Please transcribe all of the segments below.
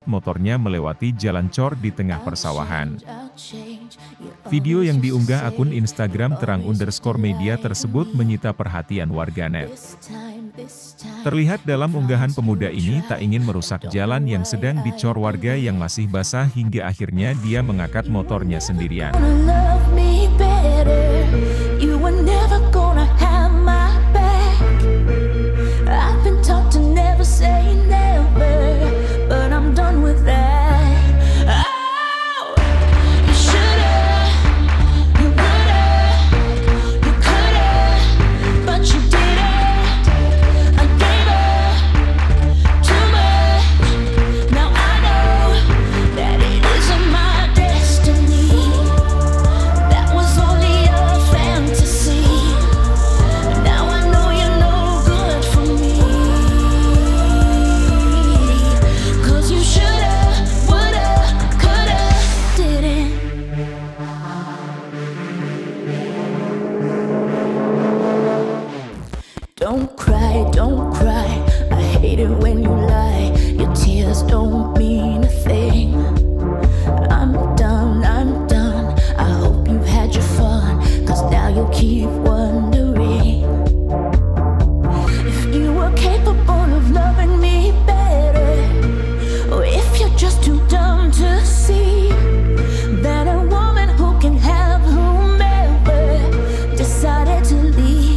motornya melewati jalan cor di tengah persawahan. Video yang diunggah akun Instagram terang_media tersebut menyita perhatian warganet. Terlihat dalam unggahan pemuda ini tak ingin merusak jalan yang sedang dicor warga yang masih basah hingga akhirnya dia mengangkat motornya sendirian. Don't cry, I hate it when you lie. Your tears don't mean a thing. I'm done, I hope you've had your fun, cause now you'll keep wondering if you were capable of loving me better, or if you're just too dumb to see that a woman who can have whomever decided to leave.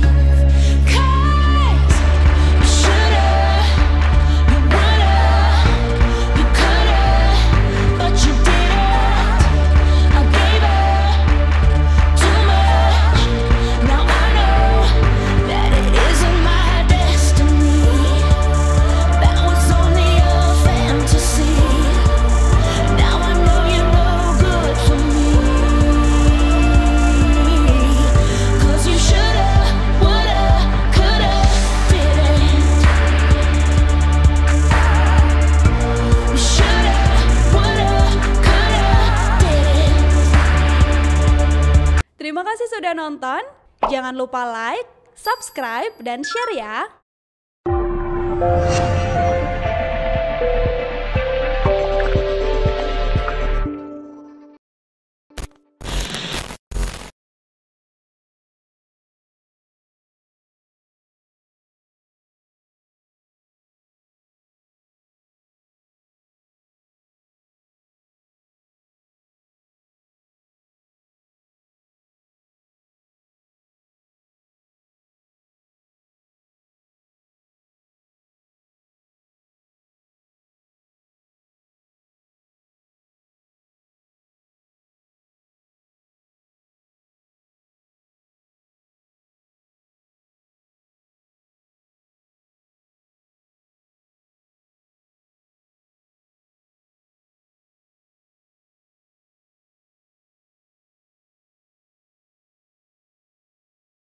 Terima kasih sudah nonton, jangan lupa like, subscribe, dan share ya!